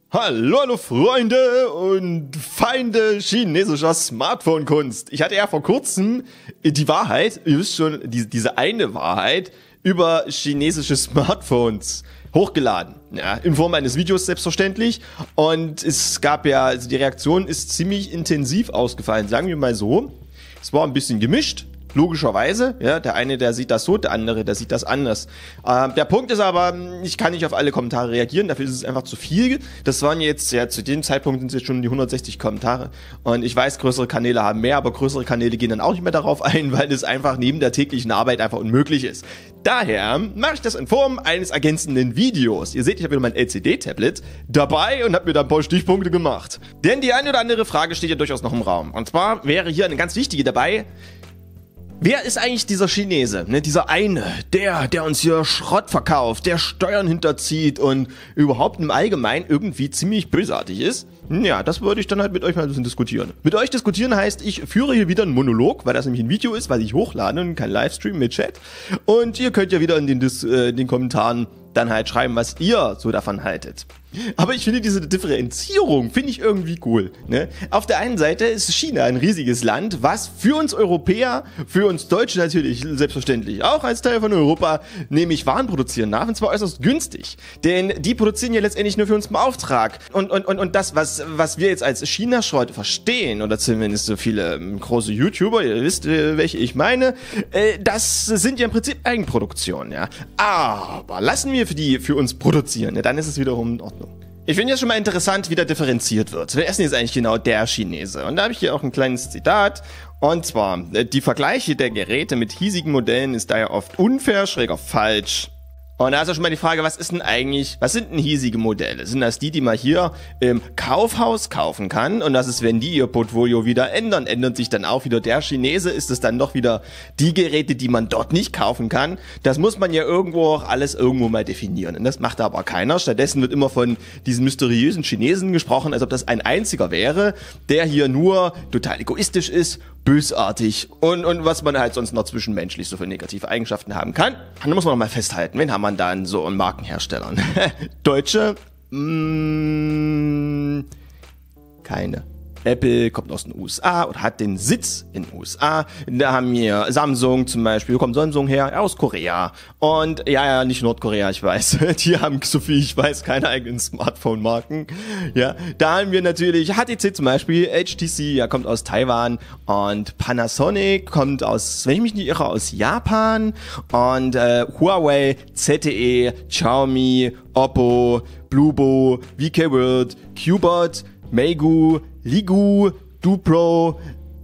Hallo, hallo Freunde und Feinde chinesischer Smartphone-Kunst. Ich hatte ja vor kurzem die Wahrheit, ihr wisst schon, diese eine Wahrheit über chinesische Smartphones hochgeladen. Ja, in Form eines Videos selbstverständlich. Und es gab ja, also die Reaktion ist ziemlich intensiv ausgefallen, sagen wir mal so. Es war ein bisschen gemischt. Logischerweise, ja, der eine, der sieht das so, der andere, der sieht das anders. Der Punkt ist aber, ich kann nicht auf alle Kommentare reagieren, dafür ist es einfach zu viel. Das waren jetzt, ja, zu dem Zeitpunkt sind es jetzt schon die 160 Kommentare. Und ich weiß, größere Kanäle haben mehr, aber größere Kanäle gehen dann auch nicht mehr darauf ein, weil das einfach neben der täglichen Arbeit einfach unmöglich ist. Daher mache ich das in Form eines ergänzenden Videos. Ihr seht, ich habe wieder mein LCD-Tablet dabei und habe mir da ein paar Stichpunkte gemacht. Denn die eine oder andere Frage steht ja durchaus noch im Raum. Und zwar wäre hier eine ganz wichtige dabei: Wer ist eigentlich dieser Chinese, ne? Dieser eine, der uns hier Schrott verkauft, der Steuern hinterzieht und überhaupt im Allgemeinen irgendwie ziemlich bösartig ist? Ja, das würde ich dann halt mit euch mal ein bisschen diskutieren. Mit euch diskutieren heißt, ich führe hier wieder einen Monolog, weil das nämlich ein Video ist, weil ich hochlade und kein Livestream mit Chat. Und ihr könnt ja wieder in den Kommentaren dann halt schreiben, was ihr so davon haltet. Aber ich finde diese Differenzierung, finde ich irgendwie cool. Ne? Auf der einen Seite ist China ein riesiges Land, was für uns Europäer, für uns Deutsche natürlich selbstverständlich auch als Teil von Europa, nämlich Waren produzieren darf, und zwar äußerst günstig. Denn die produzieren ja letztendlich nur für uns im Auftrag. Und das, was wir jetzt als China-Schrott verstehen, oder zumindest so viele große YouTuber, ihr wisst, welche ich meine, das sind ja im Prinzip Eigenproduktionen. Ja? Aber lassen wir für uns produzieren, ja, dann ist es wiederum in Ordnung. Ich finde jetzt schon mal interessant, wie da differenziert wird. Wer ist denn jetzt eigentlich genau der Chinese? Und da habe ich hier auch ein kleines Zitat. Und zwar, die Vergleiche der Geräte mit hiesigen Modellen ist daher oft unfair, schräger falsch. Und da ist ja schon mal die Frage, was sind denn hiesige Modelle? Sind das die man hier im Kaufhaus kaufen kann? Und das ist, wenn die ihr Portfolio wieder ändern, ändert sich dann auch wieder der Chinese? Ist es dann doch wieder die Geräte, die man dort nicht kaufen kann? Das muss man ja irgendwo auch alles irgendwo mal definieren. Und das macht aber keiner. Stattdessen wird immer von diesen mysteriösen Chinesen gesprochen, als ob das ein einziger wäre, der hier nur total egoistisch ist, bösartig und was man halt sonst noch zwischenmenschlich so für negative Eigenschaften haben kann. Und da muss man noch mal festhalten, wen haben wir dann so an Markenherstellern? Deutsche? Keine. Apple kommt aus den USA oder hat den Sitz in den USA. Da haben wir Samsung zum Beispiel. Wo kommt Samsung her? Aus Korea. Und ja, nicht Nordkorea, ich weiß. Die haben, so viel ich weiß, keine eigenen Smartphone-Marken. Ja, da haben wir natürlich HTC zum Beispiel. HTC, ja, kommt aus Taiwan. Und Panasonic kommt aus, wenn ich mich nicht irre, aus Japan. Und Huawei, ZTE, Xiaomi, Oppo, Bluebo, VK-World, Qbot, Meigu, Ligu, Dupro,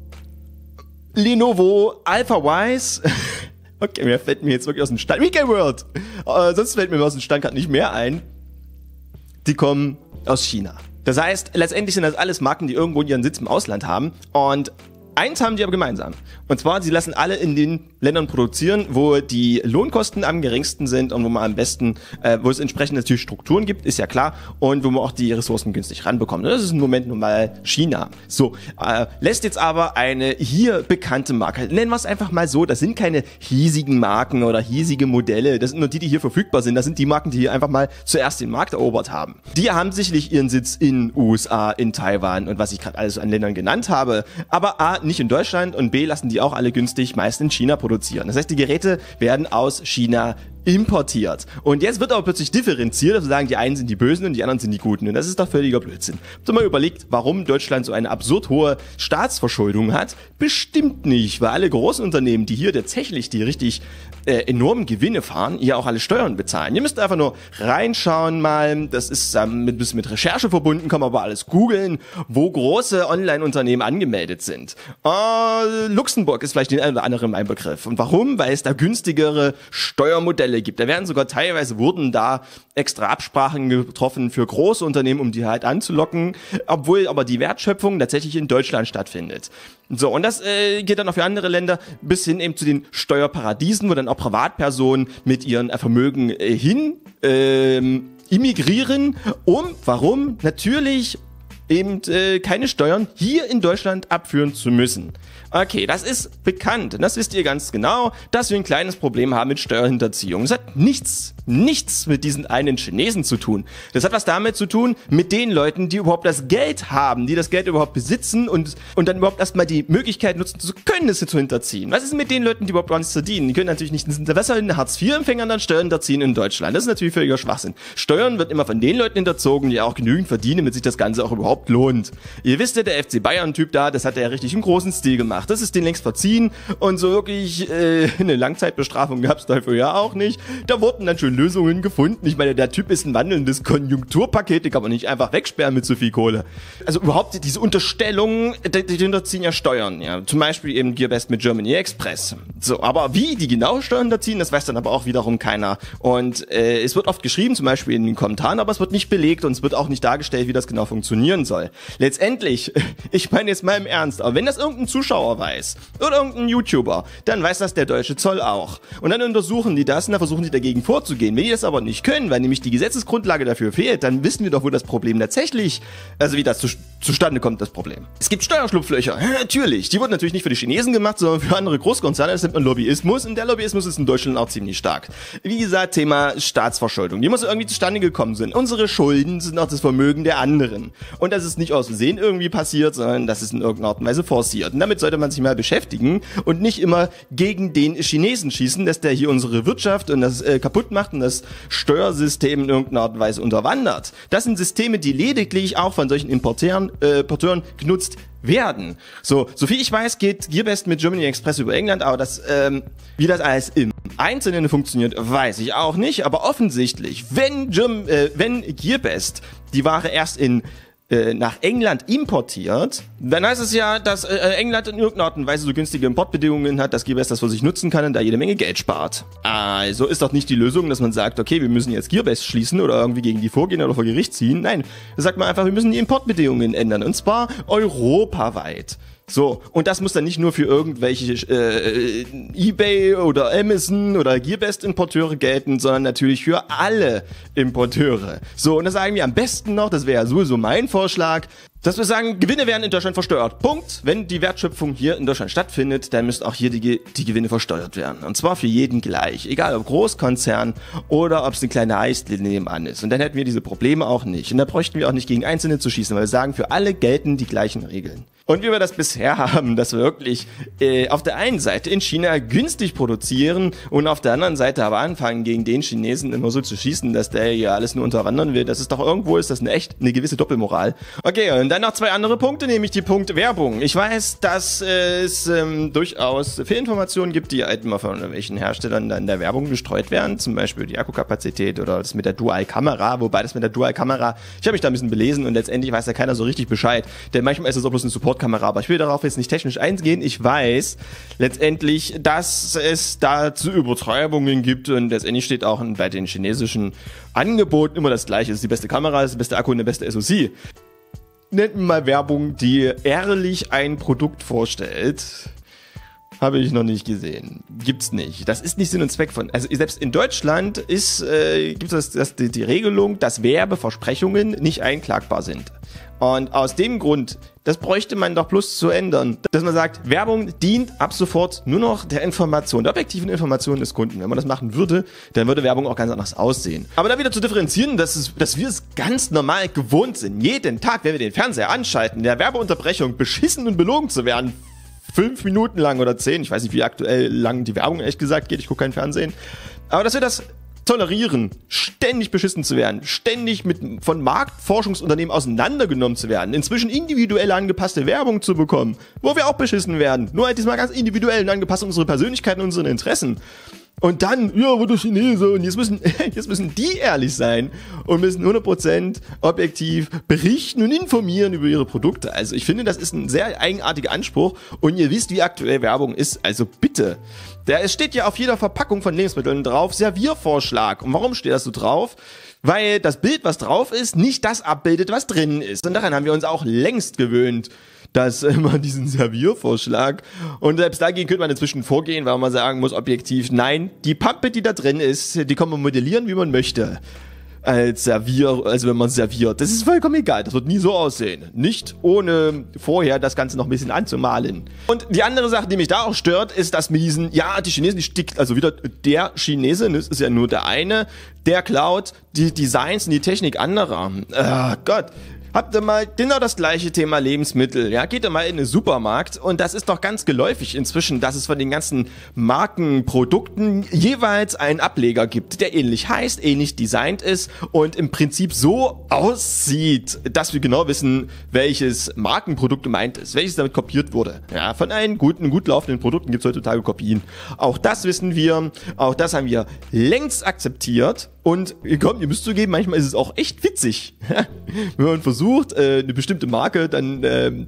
Lenovo, AlphaWise. Okay, mir fällt mir jetzt wirklich aus dem Stand. VK-World. Sonst fällt mir aus dem Stand gerade nicht mehr ein. Die kommen aus China. Das heißt, letztendlich sind das alles Marken, die irgendwo ihren Sitz im Ausland haben. Und eins haben die aber gemeinsam. Und zwar, sie lassen alle in den Ländern produzieren, wo die Lohnkosten am geringsten sind und wo man am besten, wo es entsprechend natürlich Strukturen gibt, ist ja klar, und wo man auch die Ressourcen günstig ranbekommt. Und das ist im Moment nun mal China. So, lässt jetzt aber eine hier bekannte Marke, nennen wir es einfach mal so, das sind keine hiesigen Marken oder hiesige Modelle, das sind nur die hier verfügbar sind, das sind die Marken, die hier einfach mal zuerst den Markt erobert haben. Die haben sicherlich ihren Sitz in USA, in Taiwan und was ich gerade alles an Ländern genannt habe, aber A, nicht in Deutschland und B, lassen die auch alle günstig meist in China produzieren. Das heißt, die Geräte werden aus China importiert. Und jetzt wird aber plötzlich differenziert, also sagen, die einen sind die Bösen und die anderen sind die Guten. Und das ist doch völliger Blödsinn. Habt ihr mal überlegt, warum Deutschland so eine absurd hohe Staatsverschuldung hat? Bestimmt nicht, weil alle großen Unternehmen, die hier tatsächlich die richtig enormen Gewinne fahren, hier auch alle Steuern bezahlen. Ihr müsst einfach nur reinschauen mal, das ist ein bisschen mit Recherche verbunden, kann man aber alles googeln, wo große Online-Unternehmen angemeldet sind. Luxemburg ist vielleicht den einen oder anderen ein Begriff. Und warum? Weil es da günstigere Steuermodelle gibt. Da wurden da extra Absprachen getroffen für große Unternehmen, um die halt anzulocken, obwohl aber die Wertschöpfung tatsächlich in Deutschland stattfindet. So, und das geht dann auch für andere Länder bis hin eben zu den Steuerparadiesen, wo dann auch Privatpersonen mit ihren Vermögen immigrieren. Warum? Natürlich eben keine Steuern hier in Deutschland abführen zu müssen. Okay, das ist bekannt. Das wisst ihr ganz genau, dass wir ein kleines Problem haben mit Steuerhinterziehung. Das hat nichts mit diesen einen Chinesen zu tun. Das hat was damit zu tun, mit den Leuten, die überhaupt das Geld haben, die das Geld überhaupt besitzen und dann überhaupt erstmal die Möglichkeit nutzen zu können, es zu hinterziehen. Was ist mit den Leuten, die überhaupt gar nichts verdienen? Die können natürlich nicht, sind besser in Hartz-IV-Empfängern dann Steuern hinterziehen in Deutschland. Das ist natürlich völliger Schwachsinn. Steuern wird immer von den Leuten hinterzogen, die auch genügend verdienen, damit sich das Ganze auch überhaupt lohnt. Ihr wisst ja, der FC Bayern-Typ da, das hat er ja richtig im großen Stil gemacht. Das ist den längst verziehen und so wirklich eine Langzeitbestrafung gab es dafür ja auch nicht. Da wurden dann schon Lösungen gefunden. Ich meine, der Typ ist ein wandelndes Konjunkturpaket, die kann man nicht einfach wegsperren mit so viel Kohle. Also überhaupt diese Unterstellungen, die hinterziehen ja Steuern. Ja. Zum Beispiel eben GearBest mit Germany Express. So, aber wie die genau Steuern hinterziehen, das weiß dann aber auch wiederum keiner. Und es wird oft geschrieben, zum Beispiel in den Kommentaren, aber es wird nicht belegt und es wird auch nicht dargestellt, wie das genau funktionieren soll. Letztendlich, ich meine jetzt mal im Ernst, aber wenn das irgendein Zuschauer weiß oder irgendein YouTuber, dann weiß das der deutsche Zoll auch. Und dann untersuchen die das und dann versuchen die dagegen vorzugehen. Wenn die das aber nicht können, weil nämlich die Gesetzesgrundlage dafür fehlt, dann wissen wir doch, wo das Problem tatsächlich, also wie das zustande kommt, das Problem. Es gibt Steuerschlupflöcher, ja, natürlich. Die wurden natürlich nicht für die Chinesen gemacht, sondern für andere Großkonzerne. Das nennt man Lobbyismus und der Lobbyismus ist in Deutschland auch ziemlich stark. Wie gesagt, Thema Staatsverschuldung. Die muss irgendwie zustande gekommen sein. Unsere Schulden sind auch das Vermögen der anderen. Und das ist nicht aus Versehen irgendwie passiert, sondern das ist in irgendeiner Art und Weise forciert. Und damit sollte man sich mal beschäftigen und nicht immer gegen den Chinesen schießen, dass der hier unsere Wirtschaft und das kaputt macht und das Steuersystem in irgendeiner Art und Weise unterwandert. Das sind Systeme, die lediglich auch von solchen Importeuren genutzt werden. So viel ich weiß, geht GearBest mit Germany Express über England, aber wie das alles im Einzelnen funktioniert, weiß ich auch nicht, aber offensichtlich, wenn GearBest die Ware erst nach England importiert, dann heißt es ja, dass England in irgendeiner Art und Weise so günstige Importbedingungen hat, dass GearBest das für sich nutzen kann und da jede Menge Geld spart. Also ist doch nicht die Lösung, dass man sagt, okay, wir müssen jetzt GearBest schließen oder irgendwie gegen die vorgehen oder vor Gericht ziehen. Nein, da sagt man einfach, wir müssen die Importbedingungen ändern und zwar europaweit. So, und das muss dann nicht nur für irgendwelche eBay oder Amazon oder GearBest-Importeure gelten, sondern natürlich für alle Importeure. So, und das sagen wir am besten noch, das wäre ja sowieso mein Vorschlag, dass wir sagen, Gewinne werden in Deutschland versteuert. Punkt. Wenn die Wertschöpfung hier in Deutschland stattfindet, dann müssen auch hier die Gewinne versteuert werden. Und zwar für jeden gleich. Egal ob Großkonzern oder ob es eine kleine Eisdiele nebenan ist. Und dann hätten wir diese Probleme auch nicht. Und da bräuchten wir auch nicht gegen Einzelne zu schießen, weil wir sagen, für alle gelten die gleichen Regeln. Und wie wir das bisher haben, dass wir wirklich auf der einen Seite in China günstig produzieren und auf der anderen Seite aber anfangen, gegen den Chinesen immer so zu schießen, dass der hier alles nur unterwandern will. Das ist doch irgendwo, ist das eine gewisse Doppelmoral. Okay, und dann noch zwei andere Punkte, nämlich die Punkt Werbung. Ich weiß, dass es durchaus Fehlinformationen gibt, die halt immer von irgendwelchen Herstellern dann in der Werbung gestreut werden. Zum Beispiel die Akkukapazität oder das mit der Dual-Kamera. Wobei das mit der Dual-Kamera, ich habe mich da ein bisschen belesen und letztendlich weiß ja keiner so richtig Bescheid. Denn manchmal ist es auch bloß eine Support-Kamera. Aber ich will darauf jetzt nicht technisch eingehen. Ich weiß letztendlich, dass es da zu Übertreibungen gibt und letztendlich steht auch bei den chinesischen Angeboten immer das Gleiche. Es ist die beste Kamera, es ist der beste Akku und der beste SoC. Nennt mir mal Werbung, die ehrlich ein Produkt vorstellt. Habe ich noch nicht gesehen. Gibt's nicht. Das ist nicht Sinn und Zweck von. Also selbst in Deutschland gibt es die Regelung, dass Werbeversprechungen nicht einklagbar sind. Und aus dem Grund, das bräuchte man doch bloß zu ändern, dass man sagt, Werbung dient ab sofort nur noch der Information, der objektiven Information des Kunden. Wenn man das machen würde, dann würde Werbung auch ganz anders aussehen. Aber da wieder zu differenzieren, dass wir es ganz normal gewohnt sind, jeden Tag, wenn wir den Fernseher anschalten, in der Werbeunterbrechung beschissen und belogen zu werden, 5 Minuten lang oder 10, ich weiß nicht, wie aktuell lang die Werbung ehrlich gesagt geht, ich gucke kein Fernsehen, aber dass wir das tolerieren, ständig beschissen zu werden, ständig von Marktforschungsunternehmen auseinandergenommen zu werden, inzwischen individuell angepasste Werbung zu bekommen, wo wir auch beschissen werden, nur halt diesmal ganz individuell und angepasst an unsere Persönlichkeiten und unseren Interessen. Und dann, ja, wo du Chinese, und jetzt müssen die ehrlich sein und müssen 100% objektiv berichten und informieren über ihre Produkte. Also ich finde, das ist ein sehr eigenartiger Anspruch und ihr wisst, wie aktuell Werbung ist, also bitte. Es steht ja auf jeder Verpackung von Lebensmitteln drauf, Serviervorschlag. Und warum steht das so drauf? Weil das Bild, was drauf ist, nicht das abbildet, was drin ist. Und daran haben wir uns auch längst gewöhnt, dass immer diesen Serviervorschlag, und selbst dagegen könnte man inzwischen vorgehen, weil man sagen muss objektiv, nein, die Pappe, die da drin ist, die kann man modellieren, wie man möchte. also wenn man serviert. Das ist vollkommen egal, das wird nie so aussehen. Nicht ohne vorher das Ganze noch ein bisschen anzumalen. Und die andere Sache, die mich da auch stört, ist, dass mit diesen, ja, die Chinesen, also wieder der Chinese, das ist ja nur der eine, der klaut die Designs und die Technik anderer. Gott. Habt ihr mal genau das gleiche Thema Lebensmittel, ja? Geht ihr mal in den Supermarkt und das ist doch ganz geläufig inzwischen, dass es von den ganzen Markenprodukten jeweils einen Ableger gibt, der ähnlich heißt, ähnlich designt ist und im Prinzip so aussieht, dass wir genau wissen, welches Markenprodukt gemeint ist, welches damit kopiert wurde. Ja, von einem gut laufenden Produkten gibt es heutzutage Kopien. Auch das wissen wir, auch das haben wir längst akzeptiert. Und komm, ihr müsst zugeben, manchmal ist es auch echt witzig, wenn man versucht, eine bestimmte Marke dann,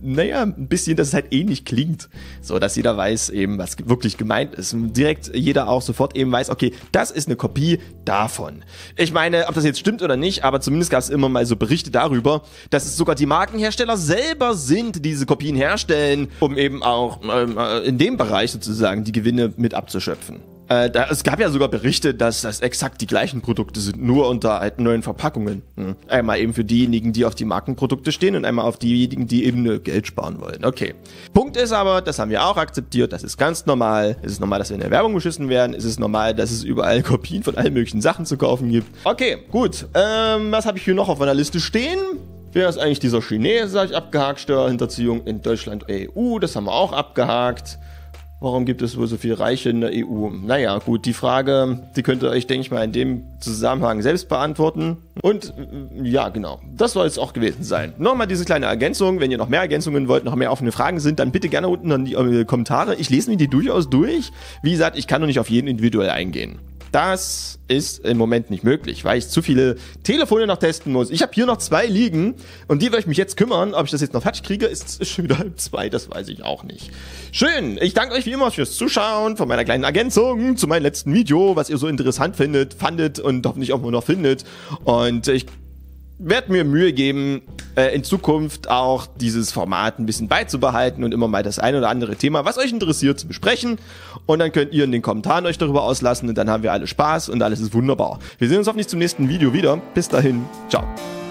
ein bisschen, dass es halt ähnlich klingt, so dass jeder weiß eben, was wirklich gemeint ist. Und direkt jeder auch sofort eben weiß, okay, das ist eine Kopie davon. Ich meine, ob das jetzt stimmt oder nicht, aber zumindest gab es immer mal so Berichte darüber, dass es sogar die Markenhersteller selber sind, die diese Kopien herstellen, um eben auch in dem Bereich sozusagen die Gewinne mit abzuschöpfen. Es gab ja sogar Berichte, dass das exakt die gleichen Produkte sind, nur unter halt neuen Verpackungen. Einmal eben für diejenigen, die auf die Markenprodukte stehen und einmal auf diejenigen, die eben nur Geld sparen wollen. Okay. Punkt ist aber, das haben wir auch akzeptiert, das ist ganz normal. Es ist normal, dass wir in der Werbung beschissen werden. Es ist normal, dass es überall Kopien von allen möglichen Sachen zu kaufen gibt. Okay, gut. Was habe ich hier noch auf meiner Liste stehen? Wer ist eigentlich dieser Chinese, habe ich abgehakt, Steuerhinterziehung in Deutschland, EU, das haben wir auch abgehakt. Warum gibt es wohl so viele Reiche in der EU? Naja, gut, die Frage, die könnt ihr euch, denke ich mal, in dem Zusammenhang selbst beantworten. Und ja, genau, das soll es auch gewesen sein. Nochmal diese kleine Ergänzung, wenn ihr noch mehr Ergänzungen wollt, noch mehr offene Fragen sind, dann bitte gerne unten in die Kommentare. Ich lese mir die durchaus durch. Wie gesagt, ich kann noch nicht auf jeden individuell eingehen. Das ist im Moment nicht möglich, weil ich zu viele Telefone noch testen muss. Ich habe hier noch 2 liegen und die werde ich mich jetzt kümmern. Ob ich das jetzt noch fertig kriege, ist schon wieder 1:30, das weiß ich auch nicht. Schön, ich danke euch wie immer fürs Zuschauen, von meiner kleinen Ergänzung zu meinem letzten Video, was ihr so interessant fandet und hoffentlich auch noch findet. Und ich werde mir Mühe geben, in Zukunft auch dieses Format ein bisschen beizubehalten und immer mal das ein oder andere Thema, was euch interessiert, zu besprechen. Und dann könnt ihr in den Kommentaren euch darüber auslassen und dann haben wir alle Spaß und alles ist wunderbar. Wir sehen uns hoffentlich zum nächsten Video wieder. Bis dahin, ciao.